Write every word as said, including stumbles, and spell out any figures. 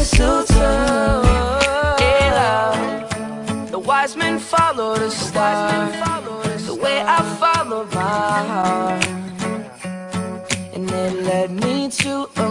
mistletoe. Yeah, love. The wise men follow the star, the way I follow my heart, and it led me to a